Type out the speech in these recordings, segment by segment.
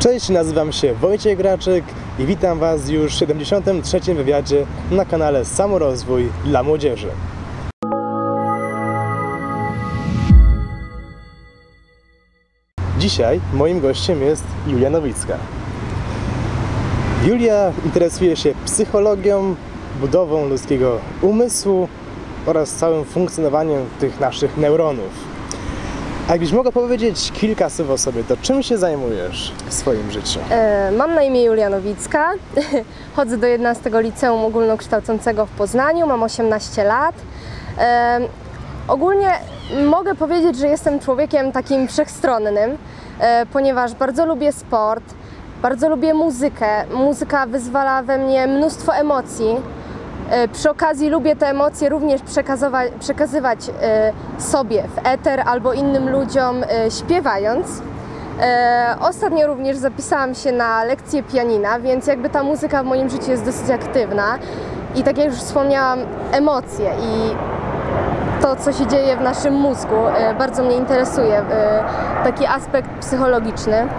Cześć, nazywam się Wojciech Graczyk i witam Was już w 73. wywiadzie na kanale Samorozwój dla Młodzieży. Dzisiaj moim gościem jest Julia Nowicka. Julia interesuje się psychologią, budową ludzkiego umysłu oraz całym funkcjonowaniem tych naszych neuronów. A jakbyś mogła powiedzieć kilka słów o sobie, to czym się zajmujesz w swoim życiu? Mam na imię Julia Nowicka, chodzę do 11 Liceum Ogólnokształcącego w Poznaniu, mam 18 lat. Ogólnie mogę powiedzieć, że jestem człowiekiem takim wszechstronnym, ponieważ bardzo lubię sport, bardzo lubię muzykę. Muzyka wyzwala we mnie mnóstwo emocji. Przy okazji lubię te emocje również przekazywać sobie w eter albo innym ludziom śpiewając. Ostatnio również zapisałam się na lekcję pianina, więc jakby ta muzyka w moim życiu jest dosyć aktywna. I tak jak już wspomniałam, emocje i to, co się dzieje w naszym mózgu, bardzo mnie interesuje, taki aspekt psychologiczny.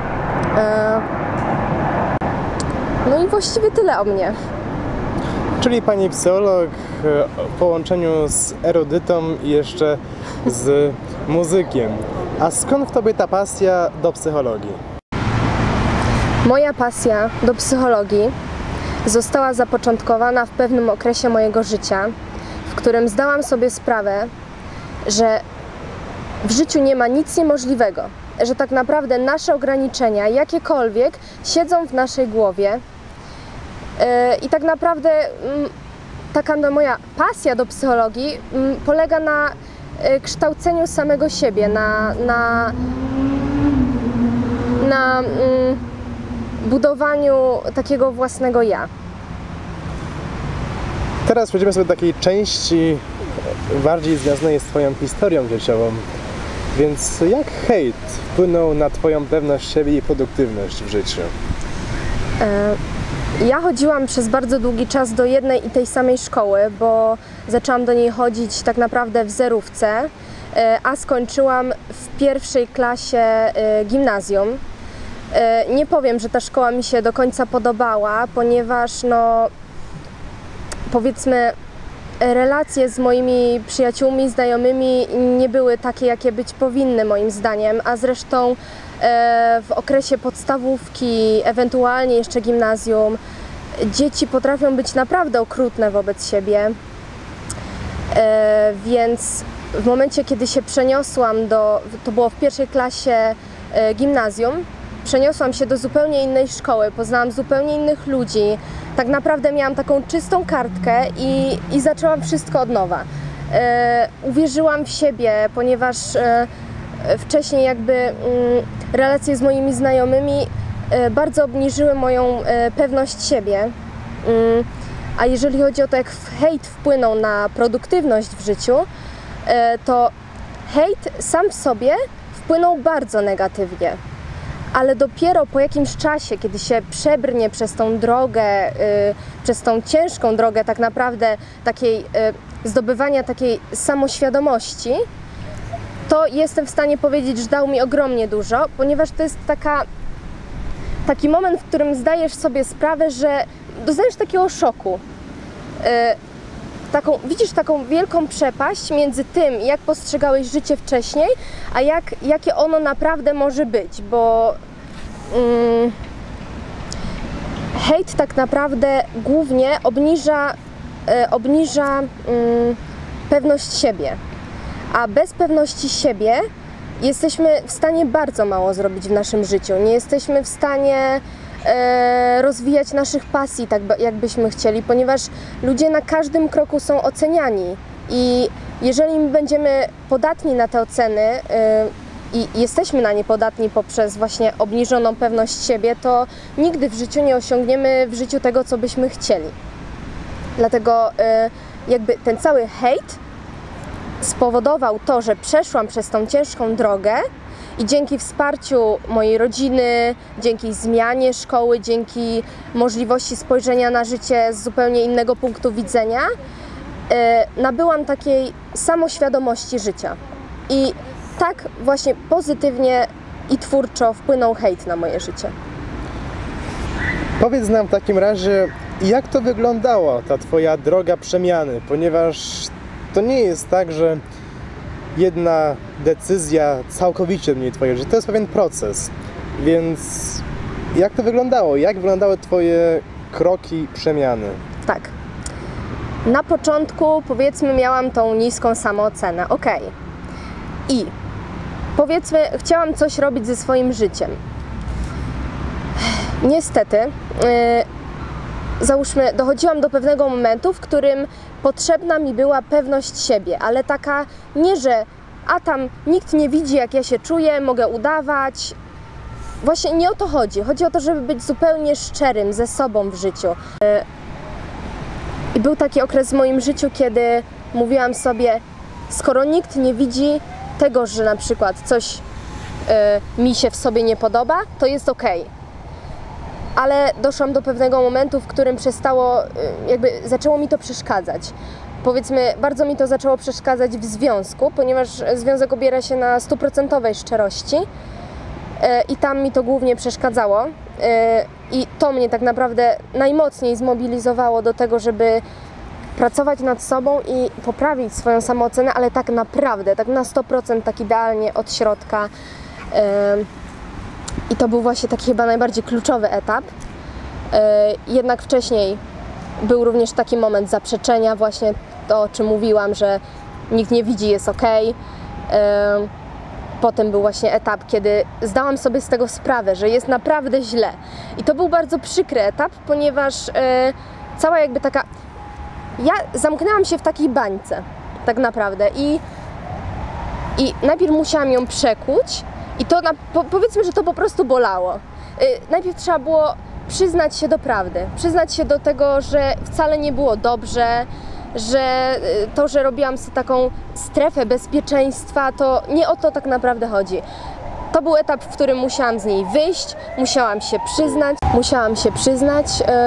No i właściwie tyle o mnie. Czyli pani psycholog w połączeniu z erudytą i jeszcze z muzykiem. A skąd w tobie ta pasja do psychologii? Moja pasja do psychologii została zapoczątkowana w pewnym okresie mojego życia, w którym zdałam sobie sprawę, że w życiu nie ma nic niemożliwego, że tak naprawdę nasze ograniczenia, jakiekolwiek, siedzą w naszej głowie. I tak naprawdę taka moja pasja do psychologii polega na kształceniu samego siebie, na budowaniu takiego własnego ja. Teraz przejdziemy sobie do takiej części bardziej związanej z twoją historią życiową. Więc jak hejt wpłynął na twoją pewność siebie i produktywność w życiu? Ja chodziłam przez bardzo długi czas do jednej i tej samej szkoły, bo zaczęłam do niej chodzić tak naprawdę w zerówce, a skończyłam w pierwszej klasie gimnazjum. Nie powiem, że ta szkoła mi się do końca podobała, ponieważ no, powiedzmy, relacje z moimi przyjaciółmi, znajomymi nie były takie, jakie być powinny moim zdaniem, a zresztą w okresie podstawówki, ewentualnie jeszcze gimnazjum, dzieci potrafią być naprawdę okrutne wobec siebie, więc w momencie, kiedy się przeniosłam to było w pierwszej klasie gimnazjum, przeniosłam się do zupełnie innej szkoły, poznałam zupełnie innych ludzi, tak naprawdę miałam taką czystą kartkę i zaczęłam wszystko od nowa. Uwierzyłam w siebie, ponieważ wcześniej jakby relacje z moimi znajomymi bardzo obniżyły moją pewność siebie. A jeżeli chodzi o to, jak hejt wpłynął na produktywność w życiu, to hejt sam w sobie wpłynął bardzo negatywnie. Ale dopiero po jakimś czasie, kiedy się przebrnie przez tą drogę, przez tą ciężką drogę tak naprawdę takiej zdobywania takiej samoświadomości, to jestem w stanie powiedzieć, że dał mi ogromnie dużo, ponieważ to jest taki moment, w którym zdajesz sobie sprawę, że doznajesz takiego szoku. Widzisz taką wielką przepaść między tym, jak postrzegałeś życie wcześniej, a jakie ono naprawdę może być, bo hejt tak naprawdę głównie obniża pewność siebie, a bez pewności siebie jesteśmy w stanie bardzo mało zrobić w naszym życiu. Nie jesteśmy w stanie rozwijać naszych pasji tak, jakbyśmy chcieli, ponieważ ludzie na każdym kroku są oceniani i jeżeli my będziemy podatni na te oceny i jesteśmy na nie podatni poprzez właśnie obniżoną pewność siebie, to nigdy w życiu nie osiągniemy w życiu tego, co byśmy chcieli. Dlatego jakby ten cały hejt spowodował to, że przeszłam przez tą ciężką drogę i dzięki wsparciu mojej rodziny, dzięki zmianie szkoły, dzięki możliwości spojrzenia na życie z zupełnie innego punktu widzenia, nabyłam takiej samoświadomości życia. I tak właśnie pozytywnie i twórczo wpłynął hejt na moje życie. Powiedz nam w takim razie, jak to wyglądała ta twoja droga przemiany, ponieważ to nie jest tak, że jedna decyzja całkowicie zmieni twoje życie, to jest pewien proces, więc jak to wyglądało? Jak wyglądały twoje kroki przemiany? Tak. Na początku, powiedzmy, miałam tą niską samoocenę, I powiedzmy, chciałam coś robić ze swoim życiem. Niestety, załóżmy, dochodziłam do pewnego momentu, w którym potrzebna mi była pewność siebie, ale taka nie, że tam nikt nie widzi, jak ja się czuję, mogę udawać. Właśnie nie o to chodzi. Chodzi o to, żeby być zupełnie szczerym ze sobą w życiu. I był taki okres w moim życiu, kiedy mówiłam sobie, skoro nikt nie widzi tego, że na przykład coś mi się w sobie nie podoba, to jest okej. Ale doszłam do pewnego momentu, w którym zaczęło mi to przeszkadzać. Powiedzmy, bardzo mi to zaczęło przeszkadzać w związku, ponieważ związek opiera się na 100% szczerości i tam mi to głównie przeszkadzało. I to mnie tak naprawdę najmocniej zmobilizowało do tego, żeby pracować nad sobą i poprawić swoją samoocenę, ale tak naprawdę, tak na 100%, tak idealnie od środka. I to był właśnie taki chyba najbardziej kluczowy etap. Jednak wcześniej był również taki moment zaprzeczenia, właśnie to, o czym mówiłam, że nikt nie widzi, jest okej. Potem był właśnie etap, kiedy zdałam sobie z tego sprawę, że jest naprawdę źle. I to był bardzo przykry etap, ponieważ cała taka... Ja zamknęłam się w takiej bańce, tak naprawdę. I najpierw musiałam ją przekuć i to, powiedzmy, że to po prostu bolało. Najpierw trzeba było przyznać się do prawdy, przyznać się do tego, że wcale nie było dobrze, że to, że robiłam sobie taką strefę bezpieczeństwa, to nie o to tak naprawdę chodzi. To był etap, w którym musiałam z niej wyjść, musiałam się przyznać,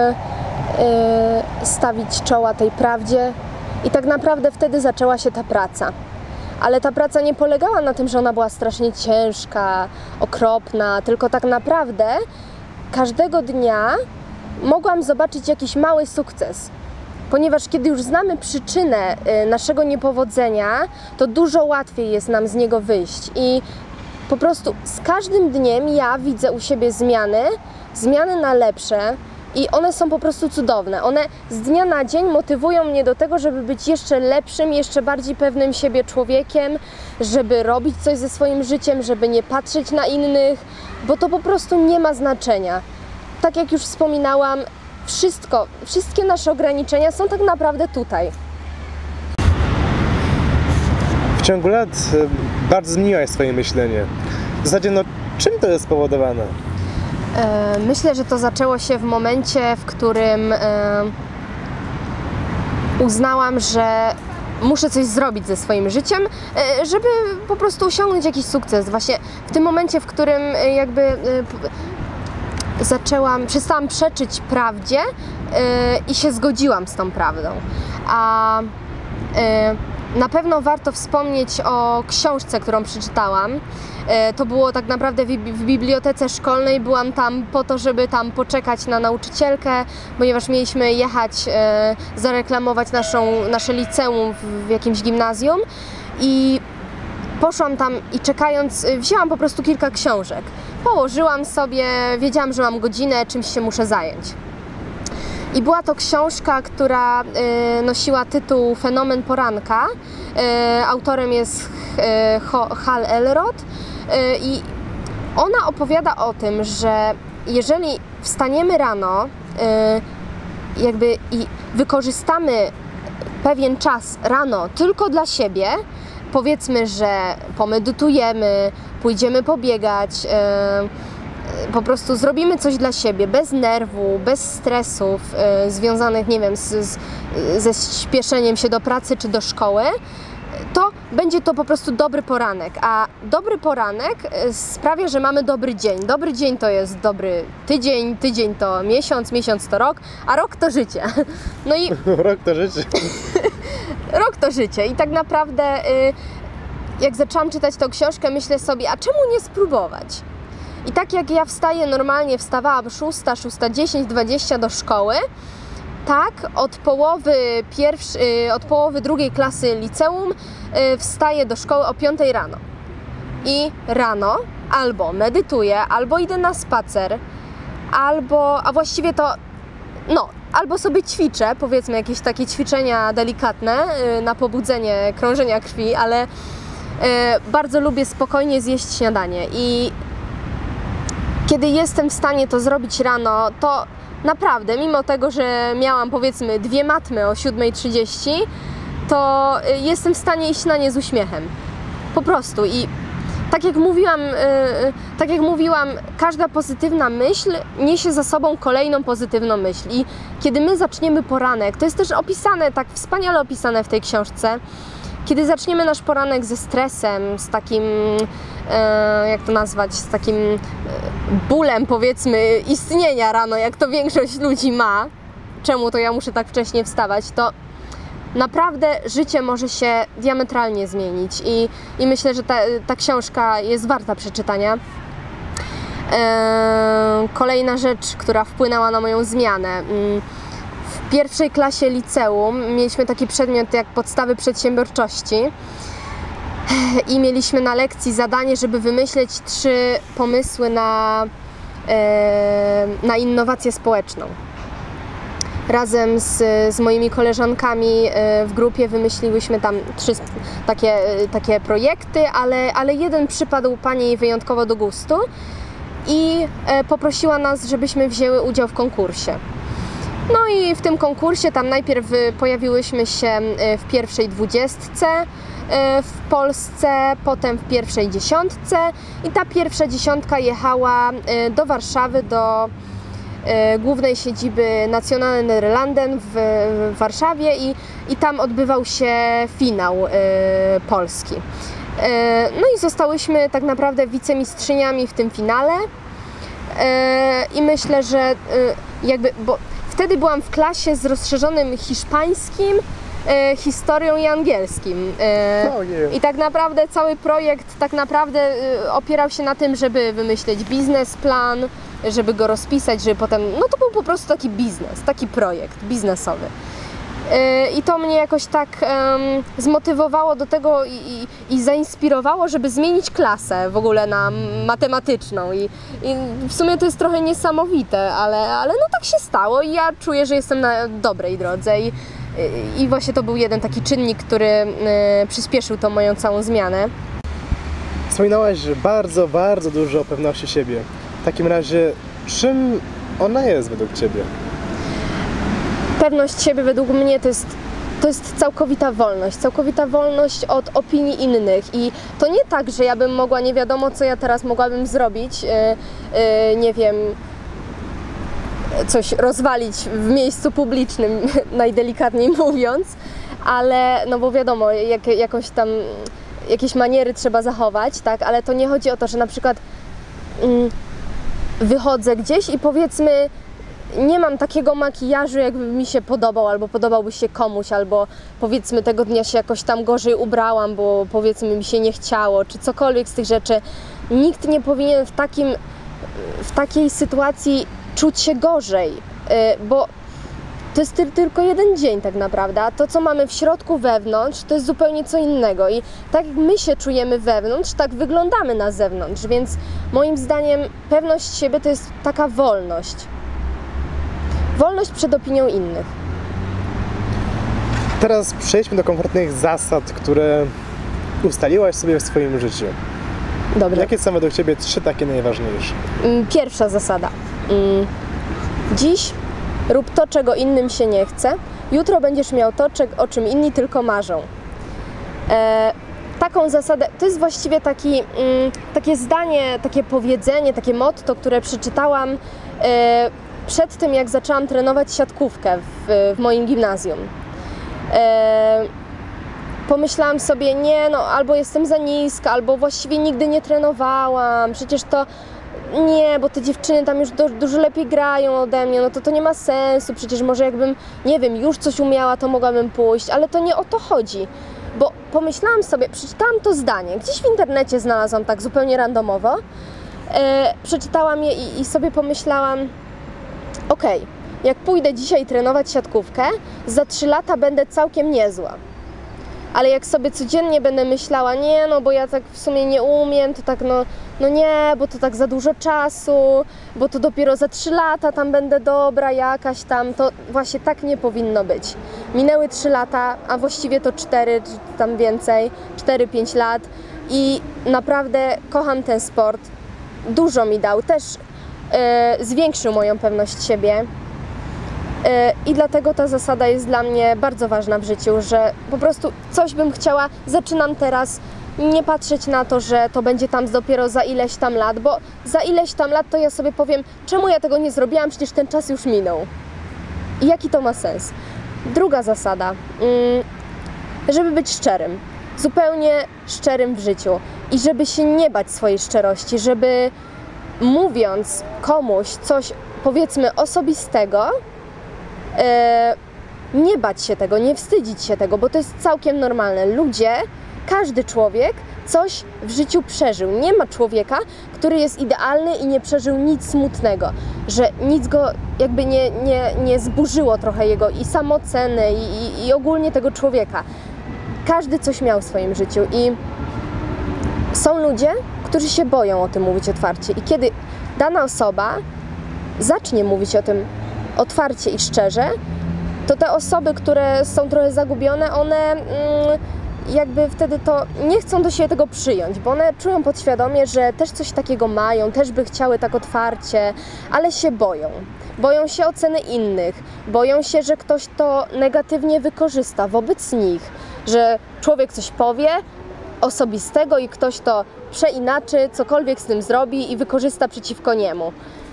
stawić czoła tej prawdzie i tak naprawdę wtedy zaczęła się ta praca. Ale ta praca nie polegała na tym, że ona była strasznie ciężka, okropna, tylko tak naprawdę każdego dnia mogłam zobaczyć jakiś mały sukces. Ponieważ kiedy już znamy przyczynę naszego niepowodzenia, to dużo łatwiej jest nam z niego wyjść. I po prostu z każdym dniem ja widzę u siebie zmiany na lepsze i one są po prostu cudowne. One z dnia na dzień motywują mnie do tego, żeby być jeszcze lepszym, jeszcze bardziej pewnym siebie człowiekiem, żeby robić coś ze swoim życiem, żeby nie patrzeć na innych, bo to po prostu nie ma znaczenia. Tak jak już wspominałam, wszystkie nasze ograniczenia są tak naprawdę tutaj. W ciągu lat bardzo zmieniłaś swoje myślenie. W zasadzie, czym to jest spowodowane? Myślę, że to zaczęło się w momencie, w którym uznałam, że muszę coś zrobić ze swoim życiem, żeby po prostu osiągnąć jakiś sukces. Właśnie w tym momencie, w którym przestałam przeczyć prawdzie i się zgodziłam z tą prawdą. A na pewno warto wspomnieć o książce, którą przeczytałam. To było tak naprawdę w bibliotece szkolnej. Byłam tam po to, żeby tam poczekać na nauczycielkę, ponieważ mieliśmy jechać, zareklamować nasze liceum w jakimś gimnazjum. I poszłam tam i czekając, wzięłam po prostu kilka książek. Położyłam sobie, wiedziałam, że mam godzinę, czymś się muszę zająć. I była to książka, która nosiła tytuł Fenomen poranka. Autorem jest Hal Elrod i ona opowiada o tym, że jeżeli wstaniemy rano i wykorzystamy pewien czas rano tylko dla siebie, powiedzmy, że pomedytujemy, pójdziemy pobiegać, po prostu zrobimy coś dla siebie, bez nerwu, bez stresów związanych, nie wiem, ze śpieszeniem się do pracy czy do szkoły, to będzie to po prostu dobry poranek. A dobry poranek sprawia, że mamy dobry dzień. Dobry dzień to jest dobry tydzień, tydzień to miesiąc, miesiąc to rok, a rok to życie. No i rok to życie. Rok to życie i tak naprawdę jak zaczęłam czytać tą książkę, myślę sobie, a czemu nie spróbować? I tak jak ja wstaję normalnie, wstawałam 6, 6:10, 20 do szkoły, tak od połowy drugiej klasy liceum wstaję do szkoły o 5 rano. I rano albo medytuję, albo idę na spacer, a właściwie to, albo sobie ćwiczę, powiedzmy jakieś takie ćwiczenia delikatne na pobudzenie krążenia krwi, ale bardzo lubię spokojnie zjeść śniadanie i kiedy jestem w stanie to zrobić rano, to naprawdę, mimo tego, że miałam powiedzmy 2 matmy o 7:30, to jestem w stanie iść na nie z uśmiechem. Po prostu. I tak jak mówiłam, każda pozytywna myśl niesie za sobą kolejną pozytywną myśl. I kiedy my zaczniemy poranek, to jest też opisane, tak wspaniale opisane w tej książce, kiedy zaczniemy nasz poranek ze stresem, z takim, jak to nazwać, z takim bólem, powiedzmy, istnienia rano, jak to większość ludzi ma, czemu to ja muszę tak wcześnie wstawać, to naprawdę życie może się diametralnie zmienić i myślę, że ta książka jest warta przeczytania. Kolejna rzecz, która wpłynęła na moją zmianę. W pierwszej klasie liceum mieliśmy taki przedmiot jak podstawy przedsiębiorczości i mieliśmy na lekcji zadanie, żeby wymyśleć 3 pomysły na innowację społeczną. Razem z moimi koleżankami w grupie wymyśliłyśmy tam 3 takie projekty, ale jeden przypadł pani wyjątkowo do gustu i poprosiła nas, żebyśmy wzięły udział w konkursie. No i w tym konkursie tam najpierw pojawiłyśmy się w pierwszej 20 w Polsce, potem w pierwszej 10 i ta pierwsza 10 jechała do Warszawy, do głównej siedziby Nationale-Nederlanden w Warszawie i tam odbywał się finał Polski. No i zostałyśmy tak naprawdę wicemistrzyniami w tym finale i myślę, że bo wtedy byłam w klasie z rozszerzonym hiszpańskim, historią i angielskim. I tak naprawdę cały projekt tak naprawdę opierał się na tym, żeby wymyśleć biznesplan, żeby go rozpisać, żeby potem, to był po prostu taki biznes, taki projekt biznesowy. I to mnie jakoś tak zmotywowało do tego i zainspirowało, żeby zmienić klasę w ogóle na matematyczną i w sumie to jest trochę niesamowite, ale tak się stało i ja czuję, że jestem na dobrej drodze i właśnie to był jeden taki czynnik, który przyspieszył tą moją całą zmianę. Wspominałaś bardzo, bardzo dużo o pewności siebie. W takim razie, czym ona jest według Ciebie? Pewność siebie według mnie to jest całkowita wolność od opinii innych i to nie tak, że ja bym mogła, nie wiadomo co ja teraz mogłabym zrobić, nie wiem, coś rozwalić w miejscu publicznym, najdelikatniej mówiąc, ale bo wiadomo, jakieś maniery trzeba zachować, tak, ale to nie chodzi o to, że na przykład wychodzę gdzieś i powiedzmy nie mam takiego makijażu, jakby mi się podobał, albo podobałby się komuś, albo powiedzmy tego dnia się jakoś tam gorzej ubrałam, bo powiedzmy mi się nie chciało, czy cokolwiek z tych rzeczy. Nikt nie powinien w takiej sytuacji czuć się gorzej, bo to jest tylko jeden dzień tak naprawdę, a to co mamy w środku wewnątrz to jest zupełnie co innego i tak jak my się czujemy wewnątrz, tak wyglądamy na zewnątrz, więc moim zdaniem pewność siebie to jest taka wolność. Wolność przed opinią innych. Teraz przejdźmy do konkretnych zasad, które ustaliłaś sobie w swoim życiu. Dobrze. Jakie są według Ciebie 3 takie najważniejsze? Pierwsza zasada. Dziś rób to, czego innym się nie chce. Jutro będziesz miał to, o czym inni tylko marzą. Taką zasadę, to jest właściwie takie zdanie, takie powiedzenie, takie motto, które przeczytałam przed tym, jak zaczęłam trenować siatkówkę w moim gimnazjum. Pomyślałam sobie, albo jestem za niska, albo właściwie nigdy nie trenowałam, przecież to nie, bo te dziewczyny tam już dużo lepiej grają ode mnie, to nie ma sensu, przecież może jakbym, nie wiem, już coś umiała, to mogłabym pójść, ale to nie o to chodzi, bo pomyślałam sobie, przeczytałam to zdanie, gdzieś w internecie znalazłam tak zupełnie randomowo, przeczytałam je i sobie pomyślałam, okej, jak pójdę dzisiaj trenować siatkówkę, za 3 lata będę całkiem niezła. Ale jak sobie codziennie będę myślała, nie no, bo ja tak w sumie nie umiem, to tak no nie, bo to tak za dużo czasu, bo to dopiero za 3 lata tam będę dobra jakaś tam, to właśnie tak nie powinno być. Minęły 3 lata, a właściwie to 4, czy tam więcej, 4-5 lat i naprawdę kocham ten sport. Dużo mi dał, też zwiększył moją pewność siebie. I dlatego ta zasada jest dla mnie bardzo ważna w życiu, że po prostu coś bym chciała, zaczynam teraz, nie patrzeć na to, że to będzie tam dopiero za ileś tam lat, bo za ileś tam lat to ja sobie powiem, czemu ja tego nie zrobiłam, przecież ten czas już minął. I jaki to ma sens? Druga zasada, żeby być szczerym, zupełnie szczerym w życiu i żeby się nie bać swojej szczerości, żeby mówiąc komuś coś, powiedzmy, osobistego, nie bać się tego, nie wstydzić się tego, bo to jest całkiem normalne. Ludzie, każdy człowiek coś w życiu przeżył. Nie ma człowieka, który jest idealny i nie przeżył nic smutnego, że nic go jakby nie zburzyło trochę jego i samooceny i ogólnie tego człowieka. Każdy coś miał w swoim życiu i są ludzie, którzy się boją o tym mówić otwarcie i kiedy dana osoba zacznie mówić o tym otwarcie i szczerze, to te osoby, które są trochę zagubione, one jakby wtedy to nie chcą do siebie tego przyjąć, bo one czują podświadomie, że też coś takiego mają, też by chciały tak otwarcie, ale się boją. Boją się oceny innych, boją się, że ktoś to negatywnie wykorzysta wobec nich, że człowiek coś powie osobistego i ktoś to przeinaczy, cokolwiek z tym zrobi i wykorzysta przeciwko niemu.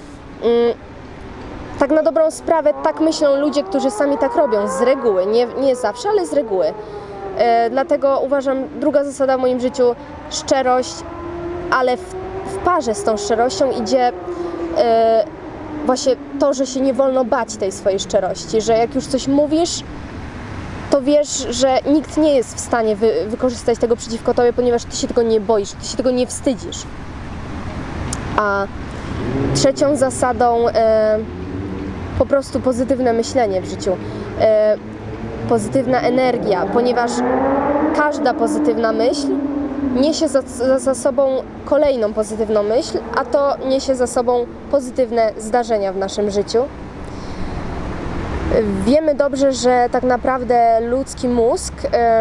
Tak na dobrą sprawę, tak myślą ludzie, którzy sami tak robią, z reguły, nie zawsze, ale z reguły. Dlatego uważam, druga zasada w moim życiu, szczerość, ale w parze z tą szczerością idzie właśnie to, że się nie wolno bać tej swojej szczerości, że jak już coś mówisz, to wiesz, że nikt nie jest w stanie wykorzystać tego przeciwko tobie, ponieważ ty się tego nie boisz, ty się tego nie wstydzisz. A trzecią zasadą po prostu pozytywne myślenie w życiu, pozytywna energia, ponieważ każda pozytywna myśl niesie za sobą kolejną pozytywną myśl, a to niesie za sobą pozytywne zdarzenia w naszym życiu. Wiemy dobrze, że tak naprawdę ludzki mózg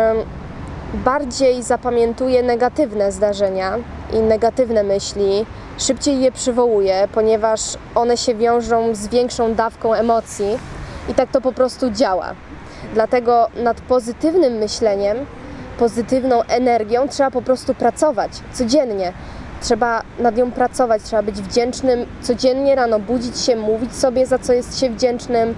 bardziej zapamiętuje negatywne zdarzenia i negatywne myśli, szybciej je przywołuje, ponieważ one się wiążą z większą dawką emocji i tak to po prostu działa. Dlatego nad pozytywnym myśleniem, pozytywną energią trzeba po prostu pracować codziennie. Trzeba nad nią pracować, trzeba być wdzięcznym codziennie, rano budzić się, mówić sobie, za co jest się wdzięcznym,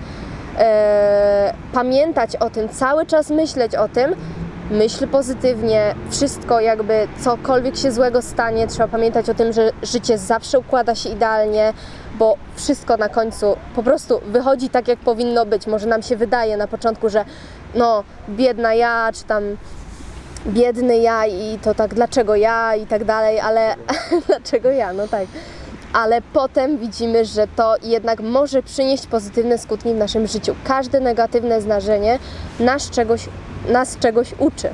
pamiętać o tym, cały czas myśleć o tym, myśl pozytywnie, wszystko jakby cokolwiek się złego stanie, trzeba pamiętać o tym, że życie zawsze układa się idealnie, bo wszystko na końcu po prostu wychodzi tak, jak powinno być. Może nam się wydaje na początku, że no biedna ja, czy tam biedny ja i to tak dlaczego ja i tak dalej, ale dlaczego ja, no tak. Ale potem widzimy, że to jednak może przynieść pozytywne skutki w naszym życiu. Każde negatywne zdarzenie nas czegoś uczy.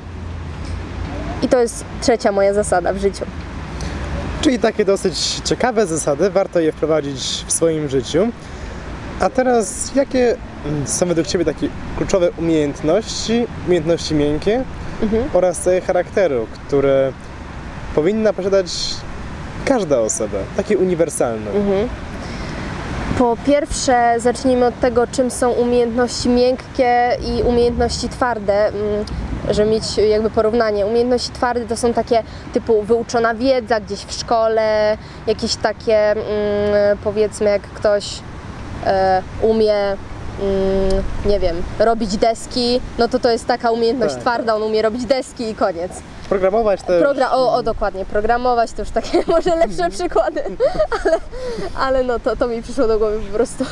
I to jest trzecia moja zasada w życiu. Czyli takie dosyć ciekawe zasady, warto je wprowadzić w swoim życiu. A teraz, jakie są według Ciebie takie kluczowe umiejętności miękkie oraz cechy charakteru, które powinna posiadać każda osoba, takie uniwersalne? Po pierwsze, zacznijmy od tego, czym są umiejętności miękkie i umiejętności twarde, żeby mieć jakby porównanie. Umiejętności twarde to są takie typu wyuczona wiedza gdzieś w szkole, jakieś takie, powiedzmy, jak ktoś umie, nie wiem, robić deski, no to jest taka umiejętność twarda, on umie robić deski i koniec. Programować też. Dokładnie, programować to już takie może lepsze przykłady, ale no to mi przyszło do głowy po prostu.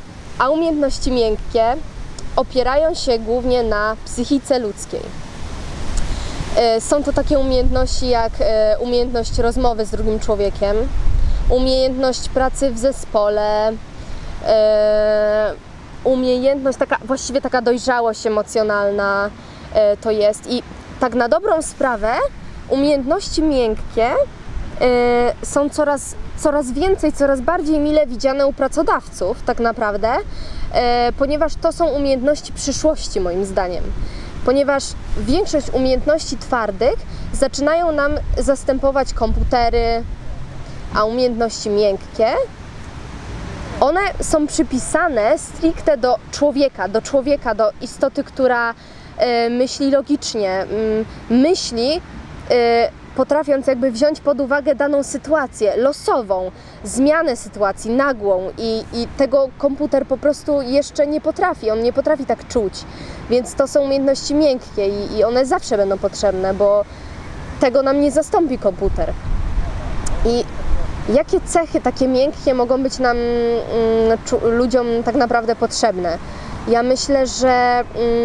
A umiejętności miękkie opierają się głównie na psychice ludzkiej. Są to takie umiejętności jak umiejętność rozmowy z drugim człowiekiem, umiejętność pracy w zespole, umiejętność, właściwie taka dojrzałość emocjonalna to jest. I tak na dobrą sprawę umiejętności miękkie są coraz więcej, coraz bardziej mile widziane u pracodawców tak naprawdę, ponieważ to są umiejętności przyszłości moim zdaniem. Ponieważ większość umiejętności twardych zaczynają nam zastępować komputery, a umiejętności miękkie, one są przypisane stricte do człowieka, do istoty, która myśli logicznie, myśli potrafiąc jakby wziąć pod uwagę daną sytuację losową, zmianę sytuacji nagłą i tego komputer po prostu jeszcze nie potrafi, on nie potrafi tak czuć. Więc to są umiejętności miękkie i one zawsze będą potrzebne, bo tego nam nie zastąpi komputer. I jakie cechy takie miękkie mogą być nam, ludziom tak naprawdę potrzebne? Ja myślę, że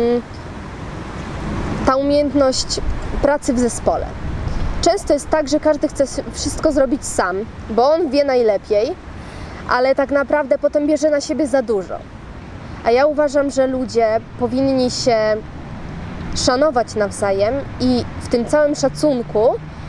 ta umiejętność pracy w zespole. Często jest tak, że każdy chce wszystko zrobić sam, bo on wie najlepiej, ale tak naprawdę potem bierze na siebie za dużo. A ja uważam, że ludzie powinni się szanować nawzajem i w tym całym szacunku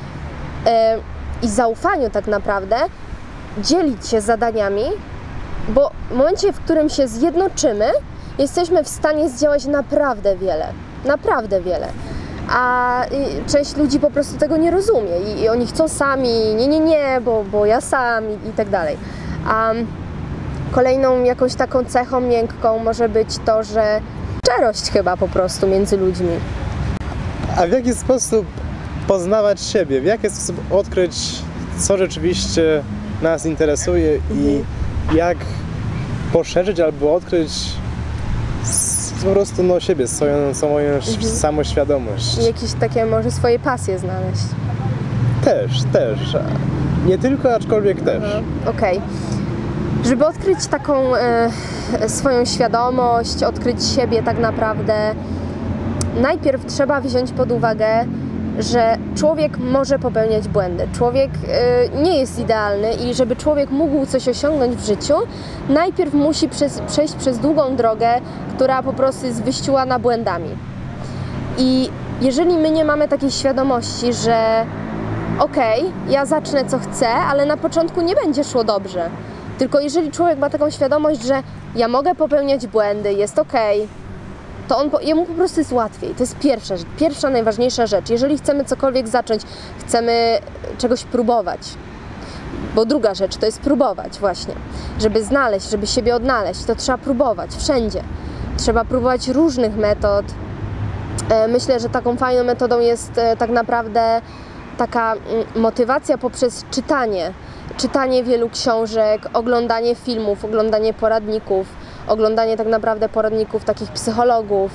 i zaufaniu tak naprawdę dzielić się zadaniami, bo w momencie, w którym się zjednoczymy, jesteśmy w stanie zdziałać naprawdę wiele. Naprawdę wiele. A część ludzi po prostu tego nie rozumie i oni chcą sami, nie, bo ja sam i tak dalej. A kolejną jakąś taką cechą miękką może być to, że szczerość chyba po prostu między ludźmi. A w jaki sposób poznawać siebie? W jaki sposób odkryć, co rzeczywiście nas interesuje i jak poszerzyć albo odkryć po prostu siebie, swoją samoświadomość. I jakieś takie może swoje pasje znaleźć. Też. Nie tylko, aczkolwiek też. Okej. Żeby odkryć taką swoją świadomość, odkryć siebie tak naprawdę, najpierw trzeba wziąć pod uwagę, że człowiek może popełniać błędy. Człowiek nie jest idealny i żeby człowiek mógł coś osiągnąć w życiu, najpierw musi przejść przez długą drogę, która po prostu jest wyściółana błędami. I jeżeli my nie mamy takiej świadomości, że okej, ja zacznę co chcę, ale na początku nie będzie szło dobrze. Tylko jeżeli człowiek ma taką świadomość, że ja mogę popełniać błędy, jest okej, to jemu po prostu jest łatwiej. To jest pierwsza najważniejsza rzecz. Jeżeli chcemy cokolwiek zacząć, chcemy czegoś próbować. Bo druga rzecz to jest próbować właśnie. Żeby znaleźć, żeby siebie odnaleźć, to trzeba próbować wszędzie. Trzeba próbować różnych metod. Myślę, że taką fajną metodą jest tak naprawdę taka motywacja poprzez czytanie. Czytanie wielu książek, oglądanie filmów, oglądanie poradników, oglądanie tak naprawdę poradników takich psychologów.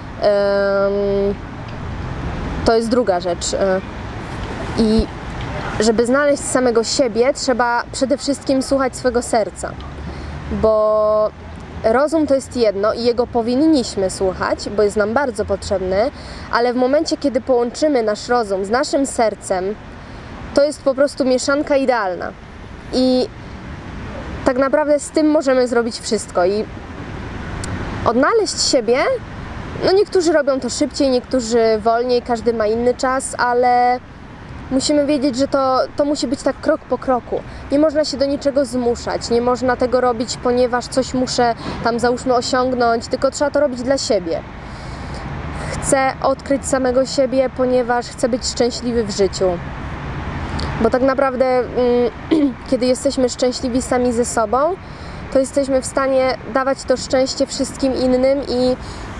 To jest druga rzecz. I żeby znaleźć samego siebie, trzeba przede wszystkim słuchać swego serca. Bo rozum to jest jedno i jego powinniśmy słuchać, bo jest nam bardzo potrzebny, ale w momencie, kiedy połączymy nasz rozum z naszym sercem, to jest po prostu mieszanka idealna. I tak naprawdę z tym możemy zrobić wszystko i odnaleźć siebie. No niektórzy robią to szybciej, niektórzy wolniej, każdy ma inny czas, ale musimy wiedzieć, że to musi być tak krok po kroku. Nie można się do niczego zmuszać, nie można tego robić, ponieważ coś muszę tam załóżmy osiągnąć, tylko trzeba to robić dla siebie. Chcę odkryć samego siebie, ponieważ chcę być szczęśliwy w życiu. Bo tak naprawdę, kiedy jesteśmy szczęśliwi sami ze sobą, to jesteśmy w stanie dawać to szczęście wszystkim innym i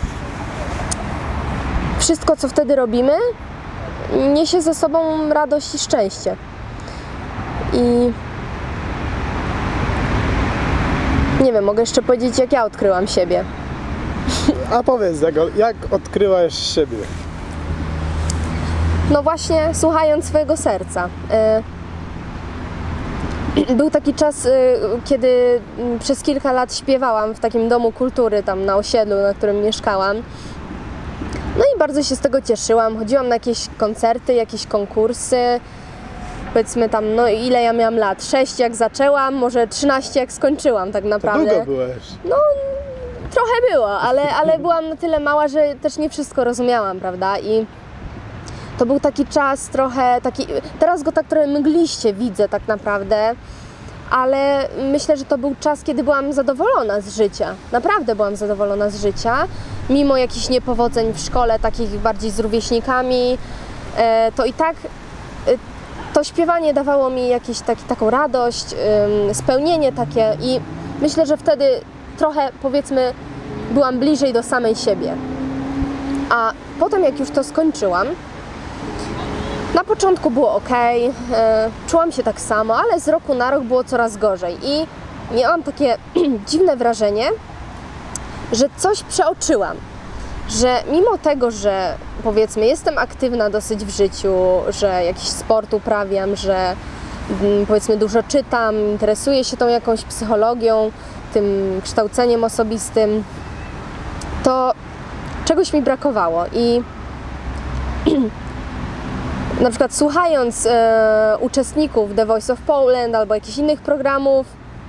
wszystko, co wtedy robimy, niesie ze sobą radość i szczęście. I nie wiem, mogę jeszcze powiedzieć, jak ja odkryłam siebie. A powiedz, jak odkryłaś siebie? No właśnie, słuchając swojego serca. Był taki czas, kiedy przez kilka lat śpiewałam w takim domu kultury, tam na osiedlu, na którym mieszkałam. No i bardzo się z tego cieszyłam. Chodziłam na jakieś koncerty, jakieś konkursy. Powiedzmy tam, no ile ja miałam lat? 6 jak zaczęłam, może 13 jak skończyłam tak naprawdę. To długo byłeś. No, trochę było, ale byłam na tyle mała, że też nie wszystko rozumiałam, prawda? I to był taki czas trochę taki, teraz go tak trochę mgliście widzę tak naprawdę, ale myślę, że to był czas, kiedy byłam zadowolona z życia. Naprawdę byłam zadowolona z życia, mimo jakichś niepowodzeń w szkole, takich bardziej z rówieśnikami, to i tak to śpiewanie dawało mi taką radość, spełnienie takie i myślę, że wtedy trochę, powiedzmy, byłam bliżej do samej siebie. A potem, jak już to skończyłam, na początku było ok, czułam się tak samo, ale z roku na rok było coraz gorzej i miałam takie dziwne wrażenie, że coś przeoczyłam, że mimo tego, że powiedzmy jestem aktywna dosyć w życiu, że jakiś sport uprawiam, że powiedzmy dużo czytam, interesuję się tą jakąś psychologią, tym kształceniem osobistym, to czegoś mi brakowało i na przykład słuchając uczestników The Voice of Poland albo jakichś innych programów,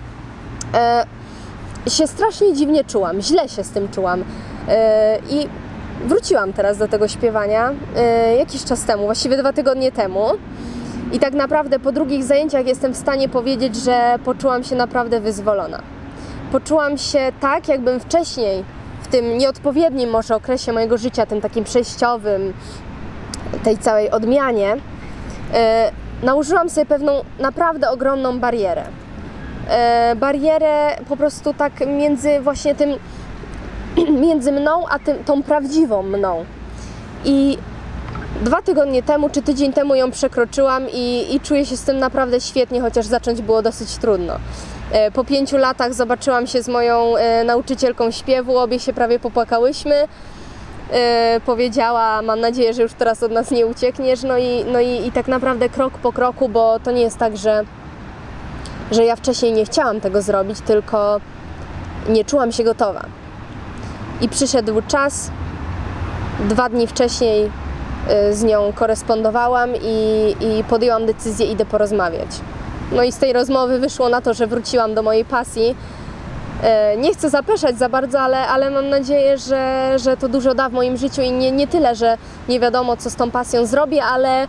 się strasznie dziwnie czułam, źle się z tym czułam i wróciłam teraz do tego śpiewania jakiś czas temu, właściwie 2 tygodnie temu i tak naprawdę po drugich zajęciach jestem w stanie powiedzieć, że poczułam się naprawdę wyzwolona. Poczułam się tak, jakbym wcześniej w tym nieodpowiednim może okresie mojego życia, tym takim przejściowym, tej całej odmianie, nałożyłam sobie pewną naprawdę ogromną barierę. Barierę po prostu tak między właśnie tym, między mną a tą prawdziwą mną. I 2 tygodnie temu, czy tydzień temu ją przekroczyłam i czuję się z tym naprawdę świetnie, chociaż zacząć było dosyć trudno. Po 5 latach zobaczyłam się z moją nauczycielką śpiewu, obie się prawie popłakałyśmy. Powiedziała, mam nadzieję, że już teraz od nas nie uciekniesz, no i tak naprawdę krok po kroku, bo to nie jest tak, że ja wcześniej nie chciałam tego zrobić, tylko nie czułam się gotowa. I przyszedł czas, 2 dni wcześniej z nią korespondowałam i podjęłam decyzję, idę porozmawiać. No i z tej rozmowy wyszło na to, że wróciłam do mojej pasji. Nie chcę zapeszać za bardzo, ale mam nadzieję, że to dużo da w moim życiu i nie tyle, że nie wiadomo, co z tą pasją zrobię, ale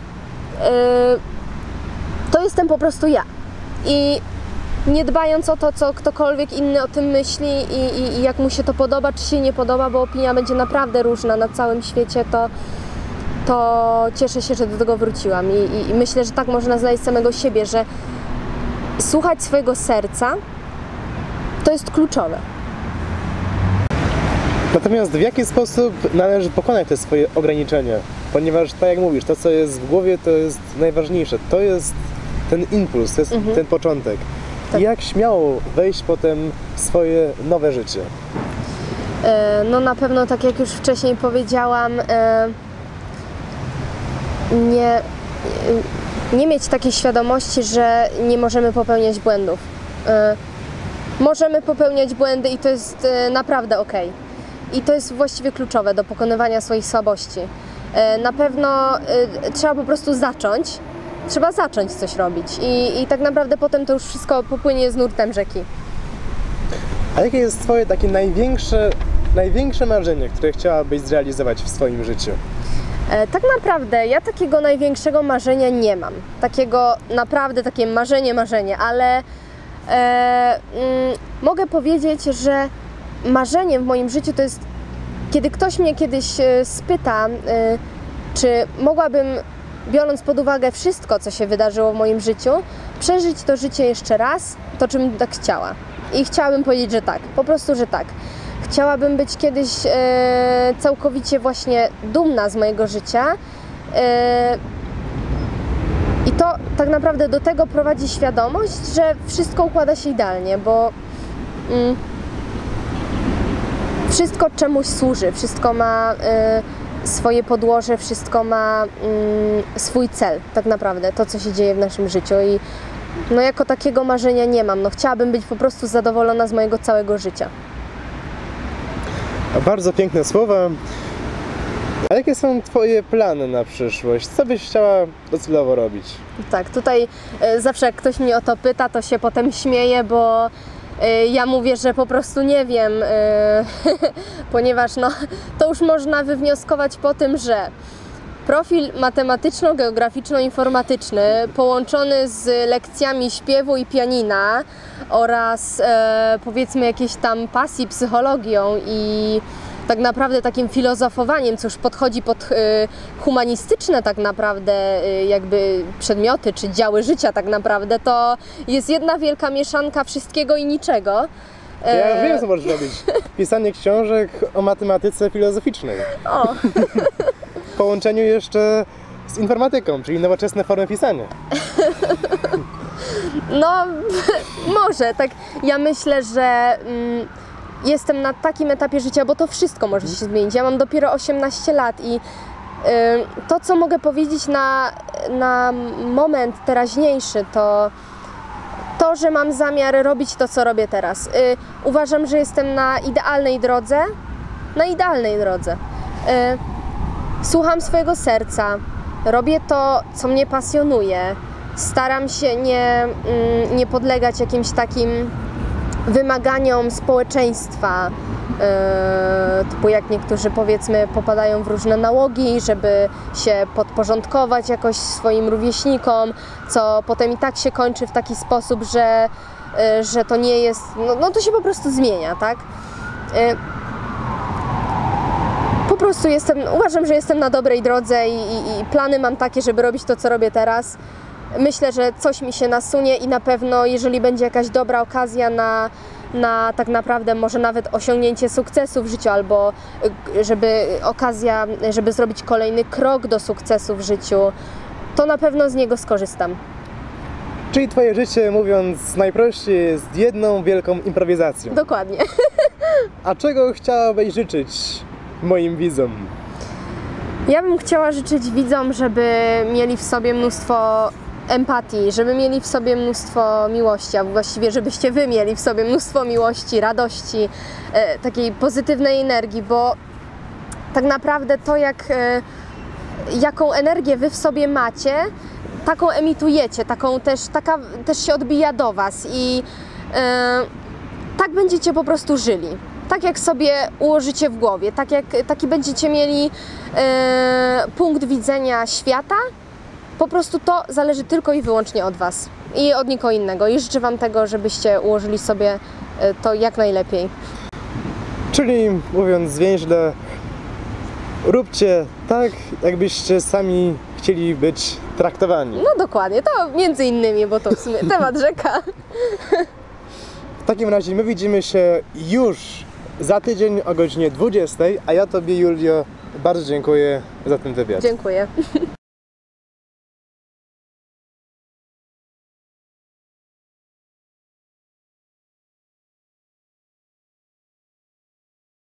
to jestem po prostu ja. I nie dbając o to, co ktokolwiek inny o tym myśli i jak mu się to podoba, czy się nie podoba, bo opinia będzie naprawdę różna na całym świecie, to cieszę się, że do tego wróciłam i myślę, że tak można znaleźć samego siebie, że słuchać swojego serca to jest kluczowe. Natomiast w jaki sposób należy pokonać te swoje ograniczenia? Ponieważ tak jak mówisz, to co jest w głowie, to jest najważniejsze. To jest ten impuls, to jest ten początek. Tak. I jak śmiało wejść potem w swoje nowe życie? No na pewno, tak jak już wcześniej powiedziałam, nie mieć takiej świadomości, że nie możemy popełniać błędów. Możemy popełniać błędy i to jest naprawdę ok. I to jest właściwie kluczowe do pokonywania swoich słabości. Na pewno trzeba po prostu zacząć. Trzeba zacząć coś robić i tak naprawdę potem to już wszystko popłynie z nurtem rzeki. A jakie jest Twoje takie największe marzenie, które chciałabyś zrealizować w swoim życiu? Tak naprawdę ja takiego największego marzenia nie mam. Takiego naprawdę takie marzenie, ale mogę powiedzieć, że marzeniem w moim życiu to jest, kiedy ktoś mnie kiedyś spyta, czy mogłabym, biorąc pod uwagę wszystko, co się wydarzyło w moim życiu, przeżyć to życie jeszcze raz, to czym tak chciała. I chciałabym powiedzieć, że tak, po prostu, że tak. Chciałabym być kiedyś całkowicie właśnie dumna z mojego życia i to tak naprawdę do tego prowadzi świadomość, że wszystko układa się idealnie, bo wszystko czemuś służy, wszystko ma swoje podłoże, wszystko ma swój cel, tak naprawdę, to co się dzieje w naszym życiu i no jako takiego marzenia nie mam, no chciałabym być po prostu zadowolona z mojego całego życia. Bardzo piękne słowa. A jakie są Twoje plany na przyszłość? Co byś chciała docelowo robić? Tak, tutaj zawsze jak ktoś mnie o to pyta, to się potem śmieję, bo ja mówię, że po prostu nie wiem, ponieważ no, to już można wywnioskować po tym, że profil matematyczno-geograficzno-informatyczny połączony z lekcjami śpiewu i pianina oraz powiedzmy jakiejś tam pasji psychologią i tak naprawdę takim filozofowaniem, co już podchodzi pod humanistyczne tak naprawdę jakby przedmioty czy działy życia tak naprawdę, to jest jedna wielka mieszanka wszystkiego i niczego. Ja wiem, co możesz robić. Pisanie książek o matematyce filozoficznej. O. W połączeniu jeszcze z informatyką, czyli nowoczesne formy pisania. No, może, tak. Ja myślę, że jestem na takim etapie życia, bo to wszystko może się zmienić. Ja mam dopiero 18 lat i to, co mogę powiedzieć na moment teraźniejszy, to, że mam zamiar robić to, co robię teraz. Uważam, że jestem na idealnej drodze. Słucham swojego serca, robię to, co mnie pasjonuje. Staram się nie podlegać jakimś takim wymaganiom społeczeństwa, typu jak niektórzy powiedzmy popadają w różne nałogi, żeby się podporządkować jakoś swoim rówieśnikom, co potem i tak się kończy w taki sposób, że to nie jest, no to się po prostu zmienia, tak? Po prostu uważam, że jestem na dobrej drodze i plany mam takie, żeby robić to, co robię teraz. Myślę, że coś mi się nasunie i na pewno, jeżeli będzie jakaś dobra okazja na tak naprawdę może nawet osiągnięcie sukcesu w życiu, albo żeby zrobić kolejny krok do sukcesu w życiu, to na pewno z niego skorzystam. Czyli Twoje życie, mówiąc najprościej, jest jedną wielką improwizacją. Dokładnie. A czego chciałabyś życzyć moim widzom? Ja bym chciała życzyć widzom, żeby mieli w sobie mnóstwo empatii, żeby mieli w sobie mnóstwo miłości, a właściwie żebyście wy mieli w sobie mnóstwo miłości, radości, takiej pozytywnej energii, bo tak naprawdę to jaką energię wy w sobie macie, taką emitujecie, taka też się odbija do was i tak będziecie po prostu żyli. Tak jak sobie ułożycie w głowie, taki będziecie mieli punkt widzenia świata, po prostu to zależy tylko i wyłącznie od was i od nikogo innego. I życzę wam tego, żebyście ułożyli sobie to jak najlepiej. Czyli mówiąc zwięźle, róbcie tak, jakbyście sami chcieli być traktowani. No dokładnie, to między innymi, bo to w sumie temat rzeka. W takim razie my widzimy się już za tydzień o godzinie 20, a ja Tobie, Julio, bardzo dziękuję za ten wywiad. Dziękuję.